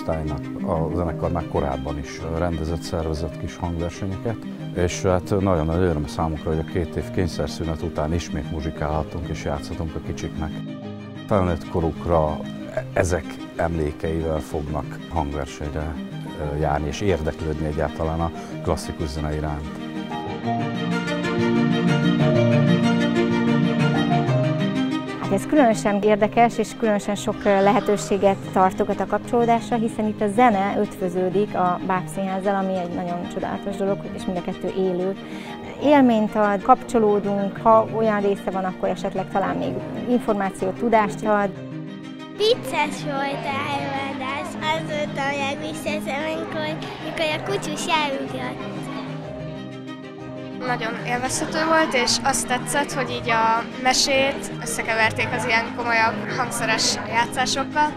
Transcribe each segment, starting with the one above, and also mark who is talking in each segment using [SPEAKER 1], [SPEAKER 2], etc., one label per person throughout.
[SPEAKER 1] osztálynak a zenekar már korábban is rendezett, szervezett kis hangversenyeket, és hát nagyon nagy öröm számunkra, hogy a 2 év kényszerszünet után ismét muzsikálhatunk és játszhatunk a kicsiknek. Felnőtt korukra ezek emlékeivel fognak hangversenyre járni és érdeklődni egyáltalán a klasszikus zene iránt.
[SPEAKER 2] Ez különösen érdekes és különösen sok lehetőséget tartogat a kapcsolódásra, hiszen itt a zene ötvöződik a Bábszínházzal, ami egy nagyon csodálatos dolog, és mind a kettő élő. Élményt ad, kapcsolódunk, ha olyan része van, akkor esetleg talán még információt, tudást ad.
[SPEAKER 3] Vicces volt a előadás, azóta megvisszeszem, amikor a kutyus elugrott.
[SPEAKER 4] Nagyon élvezhető volt, és azt tetszett, hogy így a mesét összekeverték az ilyen komolyabb hangszeres játszásokkal.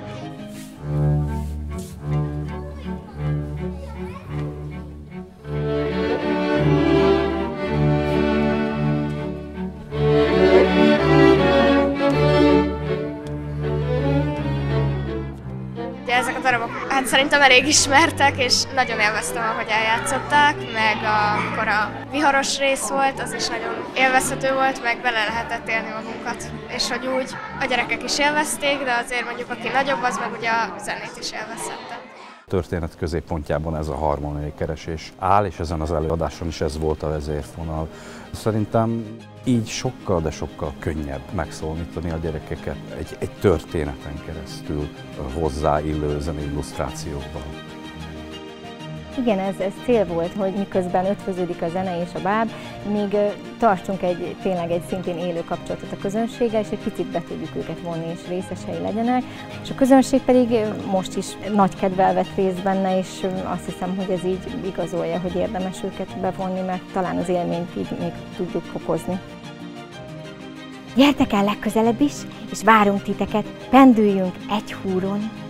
[SPEAKER 4] Ezek a darabok hát szerintem elég ismertek, és nagyon élveztem, ahogy eljátszották, meg amikor a viharos rész volt, az is nagyon élvezhető volt, meg bele lehetett élni magunkat. És hogy úgy a gyerekek is élvezték, de azért mondjuk aki nagyobb, az meg ugye a zenét is élvezhette.
[SPEAKER 1] A történet középpontjában ez a harmóniai keresés áll, és ezen az előadáson is ez volt a vezérfonal. Szerintem így sokkal, de sokkal könnyebb megszólítani a gyerekeket egy történeten keresztül hozzáillő zenei illusztrációkban.
[SPEAKER 2] Igen, ez cél volt, hogy miközben ötvöződik a zene és a báb, még tartsunk tényleg egy szintén élő kapcsolatot a közönséggel, és egy picit be tudjuk őket vonni, és részesei legyenek. És a közönség pedig most is nagy kedvel vett részt benne, és azt hiszem, hogy ez így igazolja, hogy érdemes őket bevonni, mert talán az élményt így még tudjuk fokozni. Gyertek el legközelebb is, és várunk titeket, pendüljünk egy húron!